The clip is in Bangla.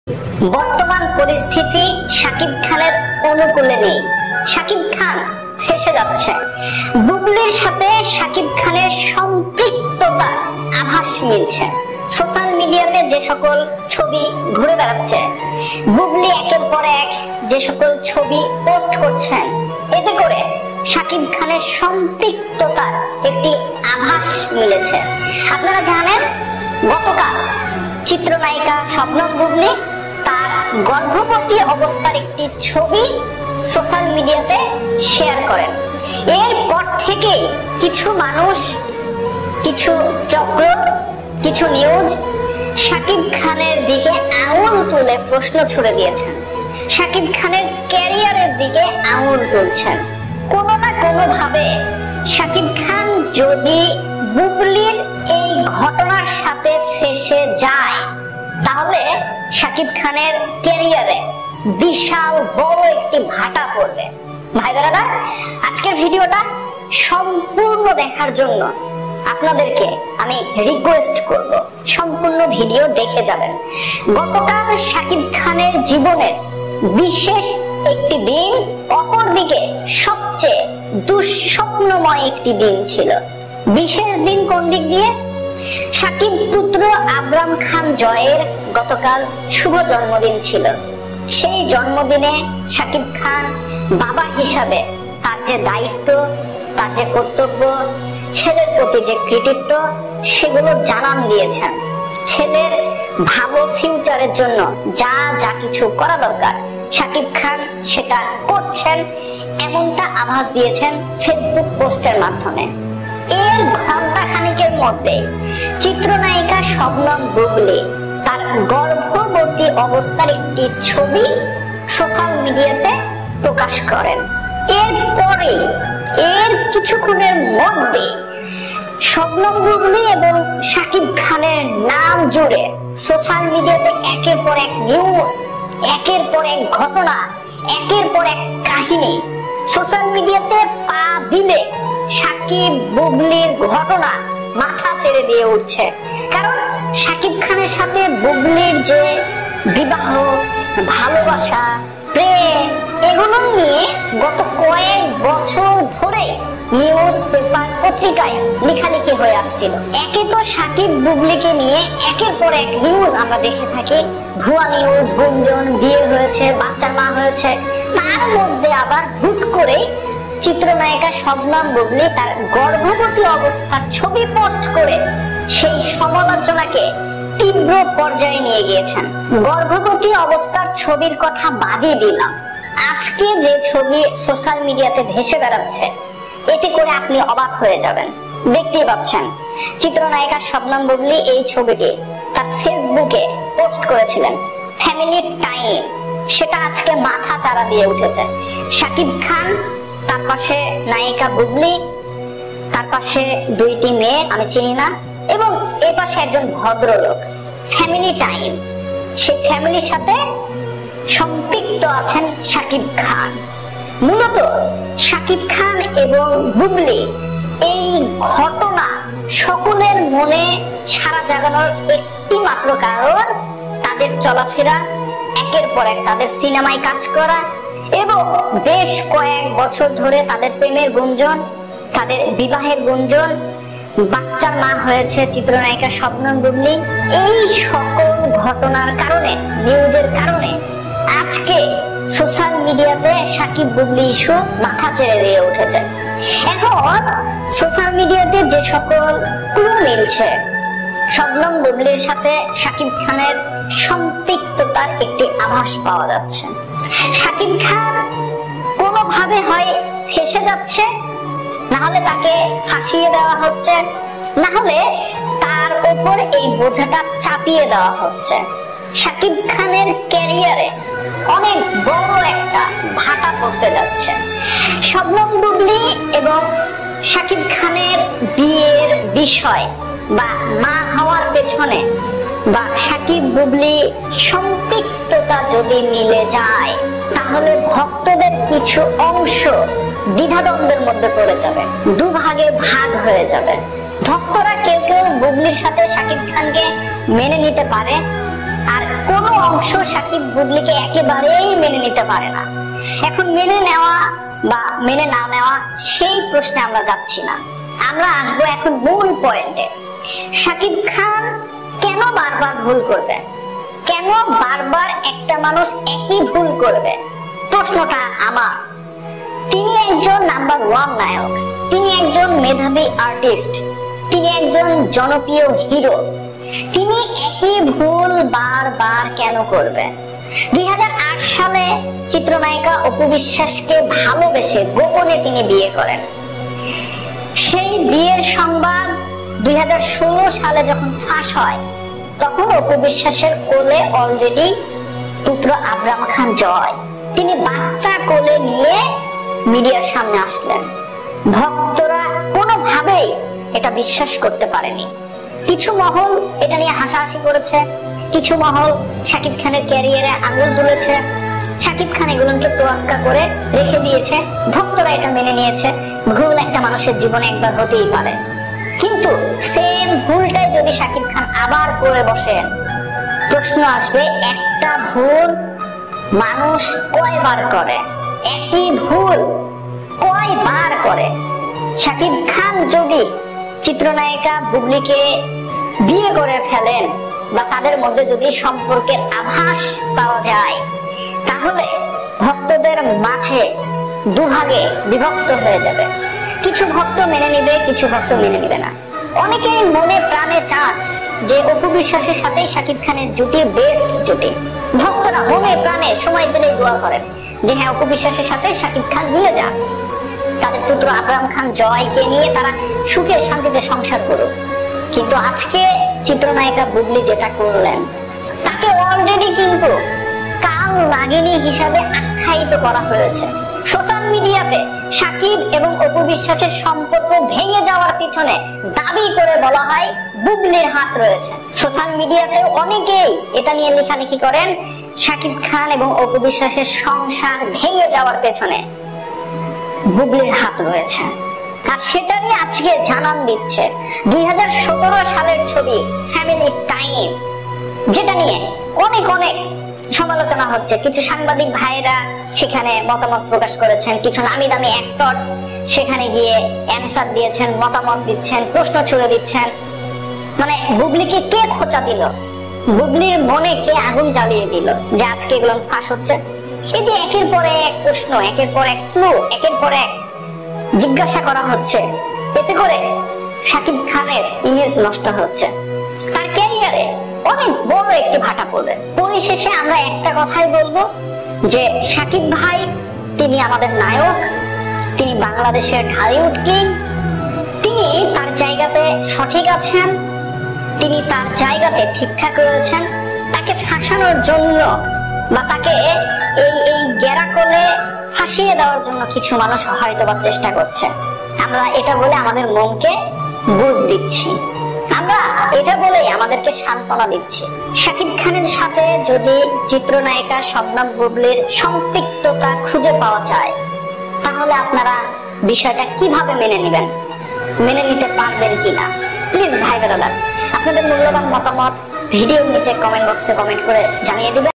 বর্তমান পরিস্থিতি শাকিব খানের অনুকূলে নেই। শাকিব খান ফেঁসে যাচ্ছে। বুবলির সাথে শাকিব খানের সম্পৃক্ততার আভাস মিলছে। সোশ্যাল মিডিয়াতে যে সকল ছবি ঘুরে বেড়াচ্ছে, বুবলি একের পর এক যে সকল ছবি পোস্ট করছেন, এতে করে শাকিব খানের সম্পৃক্ততার একটি আভাস মিলেছে। আপনারা জানেন, গতকাল চিত্রনায়িকা শবনম বুবলি তার গর্ভবতী অবস্থার একটি ছবি সোশ্যাল মিডিয়াতে শেয়ার করেন। এরপর থেকেই কিছু মানুষ, কিছু চক্র, কিছু নিউজ শাকিব খানের দিকে আঙুল তুলে প্রশ্ন ছুড়ে দিয়েছেন। শাকিব খানের ক্যারিয়ারের দিকে আঙুল তুলছেন। কোনো না কোনো ভাবে শাকিব খান যদি বুবলির এই ঘটনার সাথে ফেঁসে যায়, তাহলে শাকিব খানের ক্যারিয়ারে বিশাল বড় একটি ভাটা পড়বে। ভাই বোনেরা, আজকের ভিডিওটা সম্পূর্ণ দেখার জন্য আপনাদেরকে আমি রিকোয়েস্ট করব, সম্পূর্ণ ভিডিও দেখে যাবেন। গতকাল শাকিব খানের জীবনের বিশেষ একটি দিন, অপরদিকে সবচেয়ে দুঃস্বপ্নময় একটি দিন ছিল। বিশেষ দিন কোন দিক দিয়ে? শাকিব পুত্র আবরাম খান জয়ের গতকাল শুভ জন্মদিন ছিল। সেই জন্মদিনে শাকিব খান বাবা হিসাবে তার যে দায়িত্ব, তার যে কর্তব্য, ছেলের প্রতি যে কৃতিত্ব, সেগুলো জানান দিয়েছেন। ছেলের ভালো ফিউচারের জন্য যা যা কিছু করা দরকার শাকিব খান সেটা করছেন, এমনটা আভাস দিয়েছেন ফেসবুক পোস্টের মাধ্যমে। এর ঘন্টা খানিকের মধ্যে চিত্রনায়িকা শবনম বুবলি তার গর্ভবতী অবস্থার একটি ছবি সোশ্যাল মিডিয়াতে প্রকাশ করেন। এরপরে এর কিছুক্ষণের মধ্যে শবনম বুবলি এবং শাকিব খানের নাম জুড়ে সোশ্যাল মিডিয়াতে একের পর এক নিউজ, একের পর এক ঘটনা, একের পর এক কাহিনী সোশ্যাল মিডিয়াতে পা দিলে শাকিব বুবলির ঘটনা মাথা ছেড়ে দিয়ে উঠছে। কারণ শাকিব খানের সাথে বুবলির যে বিবাহ, ভালোবাসা, প্রেম, এগুলো নিয়ে গত কয়েক বছর ধরে নিউজ পেপার, পত্রিকায় লেখালেখি হয়ে আসছিল। একে তো শাকিব বুবলিকে নিয়ে একের পর এক নিউজ আমরা দেখে থাকি, ভুয়া নিউজ, গুঞ্জন, বিয়ে হয়েছে, বাচ্চার মা হয়েছে। তার মধ্যে আবার হুট করে চিত্রনায়িকা শবনম বুবলি তার গর্ভবতী অবস্থার ছবি পোস্ট করে সেই সমালোচনাকে তীব্র পর্যায়ে নিয়ে গিয়েছেন। গর্ভবতী অবস্থার ছবির কথা বাদই দিলাম, আজকে যে ছবি সোশ্যাল মিডিয়াতে ভেসে বেড়াচ্ছে, এতে করে আপনি অবাক হয়ে যাবেন। দেখতেই পাচ্ছেন, চিত্রনায়িকা শবনম বুবলি এই ছবিটি তার ফেসবুকে পোস্ট করেছিলেন, ফ্যামিলি টাইম। সেটা আজকে মাথা চাড়া দিয়ে উঠেছে। শাকিব খান, তার পাশে নায়িকা বুবলি, তার পাশে দুইটি মেয়ে আমি চিনি না, এবং এই পাশে একজন ভদ্রলোক। ফ্যামিলি টাইম, সেই ফ্যামিলির সাথে সম্পৃক্ত আছেন শাকিব খান। মূলত শাকিব খান এবং বুবলি এই ঘটনা সকলের মনে সাড়া জাগানোর একটি মাত্র কারণ, তাদের চলাফেরা, একের পর এক তাদের সিনেমায় কাজ করা এবং বেশ কয়েক বছর ধরে তাদের প্রেমের গুঞ্জন, তাদের বিবাহের গুঞ্জন, বাচ্চার মা হয়েছে চিত্রনায়িকা শবনম বুবলি। এই সকল ঘটনার কারণে, নিউজের কারণে আজকে সোশ্যাল মিডিয়াতে শাকিব বুবলি ইস্যু মাথা চেড়ে দিয়ে উঠেছে। এখন সোশ্যাল মিডিয়াতে যে সকল ক্লু মিলছে, শবনম বুবলির সাথে শাকিব খানের সম্পৃক্ততার একটি আভাস পাওয়া যাচ্ছে। শাকিব খান কোনোভাবে হয় ফেঁসে যাচ্ছে, না হলে তাকে ফাঁসিয়ে দেওয়া হচ্ছে, না হলে তার উপর এই বোঝাটা চাপিয়ে দেওয়া হচ্ছে। শাকিব খানের ক্যারিয়ারে অনেক বড় একটা ভাটা পড়তে যাচ্ছে। শবনম বুবলি এবং শাকিব খানের বিয়ের বিষয় বা মা হওয়ার পেছনে বা শাকিব বুবলি সম্পৃক্ততা যদি মিলে যায়, তাহলে ভক্তদের কিছু অংশ দ্বিধাদ্বন্দ্বের মধ্যে পড়ে যাবে, দুভাগে ভাগ হয়ে যাবে। ভক্তরা কেউ কেউ বুবলির সাথে শাকিব খানকে মেনে নিতে পারে, আর কোন কোনো অংশ সাকিব বুবলিকে একেবারেই মেনে নিতে পারে না। এখন মেনে নেওয়া বা মেনে না নেওয়া সেই প্রশ্নে আমরা যাচ্ছি না, আমরা আসবো এখন মূল পয়েন্টে। সাকিব খান কেন বারবার ভুল করবে, কেন বারবার একটা মানুষ একই ভুল করবে? প্রশ্নটা আমার। তিনি একজন নাম্বার 1 নায়ক, তিনি একজন মেধাবী আর্টিস্ট, তিনি একজন জনপ্রিয় হিরো, তিনি একই ভুল বারবার কেন করবে? 2008 সালে চিত্রনায়িকা অপু বিশ্বাসকে ভালোবেসে গোপনে তিনি বিয়ে করেন। সেই বিয়ের সংবাদ 2016 সালে যখন ফাঁস হয়, তখন অপু বিশ্বাসের কোলে অলরেডি পুত্র আবরাম খান জয়, তিনি বাচ্চা কোলে নিয়ে মিডিয়ার সামনে আসলেন। ভক্তরা কোনোভাবেই এটা বিশ্বাস করতে পারেনি। কিছু মহল এটা নিয়ে হাসাহাসি করেছে, কিছু মহল শাকিব খানের ক্যারিয়ারে আঙুল তুলেছে, শাকিব খান এগুলোকে তোয়াক্কা করে রেখে দিয়েছে, ভক্তরা এটা মেনে নিয়েছে। ভুল একটা মানুষের জীবনে একবার হতেই পারে, কিন্তু সেম ভুলটাই যদি শাকিব খান আবার করে বসেন, প্রশ্ন আসবে একটা ভুল মানুষ কয়বার করে, একই ভুল কয়বার করে? শাকিব খান যদি চিত্রনায়িকা বুবলিকে বিয়ে করে ফেলেন বা তাদের মধ্যে যদি সম্পর্কের আভাস পাওয়া যায়, তাহলে ভক্তদের মাঝে দুভাগে বিভক্ত হয়ে যাবে। কিছু ভক্ত মেনে নিবে, কিছু ভক্ত মেনে নিবে না। অনেকেই মনে প্রাণে চান যে অপু বিশ্বাসের সাথে শাকিব খানের জুটি বেস্ট জুটি। ভক্তরা মনে প্রাণে সময় দিলেই দোয়া করেন যে হ্যাঁ, অপু বিশ্বাসের সাথে শাকিব খান মিলে যান, তাদের পুত্র আবরাম খান জয়কে নিয়ে তারা সুখে শান্তিতে সংসার করুক। কিন্তু আজকে চিত্রনায়িকা বুবলি যেটা করলেন, তাকে অলরেডি কিন্তু কাল নাগিনী হিসাবে আখ্যায়িত করা হয়েছে। সোশ্যাল মিডিয়াতে শাকিব এবং অপু বিশ্বাসের সম্পর্ক ভেঙে যাওয়ার পিছনে দাবি করে বলা হয় বুবলির হাত রয়েছে। সোশ্যাল মিডিয়াতে অনেকেই এটা নিয়ে লেখালেখি করেন, শাকিব খান এবং অপু বিশ্বাসের সংসার ভেঙে যাওয়ার পেছনে বুবলির হাত রয়েছে। আর সেটা নিয়ে আজকে জানান দিচ্ছে 2017 সালের ছবি ফ্যামিলি টাইম, যেটা নিয়ে অনেক অনেক সমালোচনা হচ্ছে। কিছু সাংবাদিক ভাইরা সেখানে মতামত প্রকাশ করেছেন, কিছু নামি দামি অ্যাক্টরস সেখানে গিয়ে অ্যানসার দিয়েছেন, মতামত দিচ্ছেন, প্রশ্ন ছুড়ে দিচ্ছেন। মানে বুবলিকে কে খোঁচা দিল, বুবলির মনে কে আগুন জ্বালিয়ে দিল যে আজকে এগুলো ফাঁস হচ্ছে? এই যে একের পর এক প্রশ্ন, একের পর এক ক্লু, একের পর এক জিজ্ঞাসা করা হচ্ছে, এতে করে শাকিব খানের ইমেজ নষ্ট হচ্ছে, তার ক্যারিয়ারে অনেক বড় একটি ভাটা পড়বে। পরিশেষে আমরা একটা কথাই বলবো যে শাকিব ভাই তিনি আমাদের নায়ক, তিনি বাংলাদেশের ঢালিউড কিং, তিনি তার জায়গাতে সঠিক আছেন, তিনি তার জায়গাতে ঠিকঠাক রয়েছেন। তাকে ফাঁসানোর জন্য বা তাকে এই গেরাকলে ফাঁসিয়ে দেওয়ার জন্য কিছু মানুষ হয়তোবা চেষ্টা করছে। আমরা এটা বলে আমাদের মনকে বুঝ দিচ্ছি, আমরা এটা বলে আমাদেরকে সান্ত্বনা দিচ্ছি। শাকিব খানের সাথে যদি চিত্রনায়িকা শবনম বুবলির সম্পৃক্ততা খুঁজে পাওয়া যায়, তাহলে আপনারা বিষয়টা কিভাবে মেনে নেবেন, মেনে নিতে পারবেন কিনা? প্লিজ ভাই ব্রাদার, আপনাদের মূল্যবান মতামত ভিডিওর নিচে কমেন্ট বক্সে কমেন্ট করে জানিয়ে দিবেন।